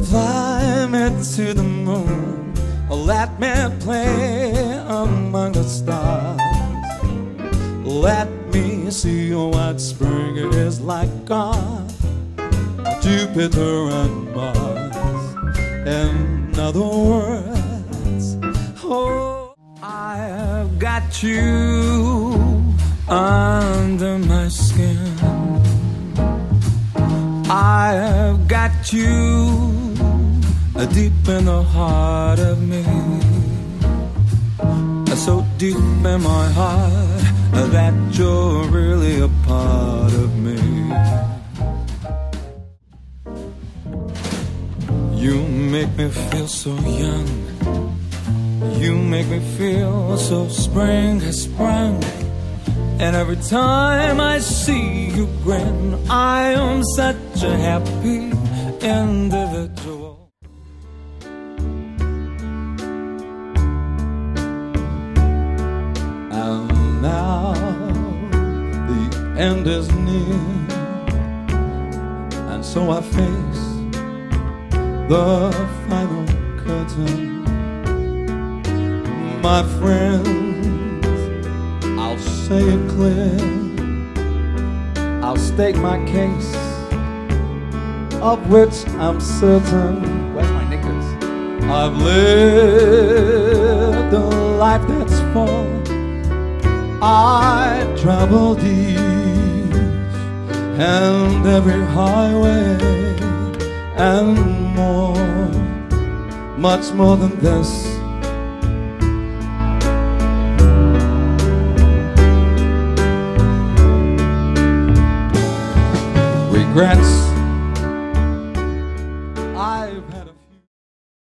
Fly me to the moon, let me play among the stars. Let me see what spring is like on Jupiter and Mars. In other words, oh, I've got you under my skin. I've got you deep in the heart of me, so deep in my heart that you're really a part of me. You make me feel so young, you make me feel so spring has sprung. And every time I see you grin, I am such a happy individual. And now the end is near, and so I face the final curtain. My friends, I'll say it clear, I'll state my case, of which I'm certain. Where's my knickers? I've lived a life that's full. I've traveled each and every highway and more, much more than this. Regrets, I've had a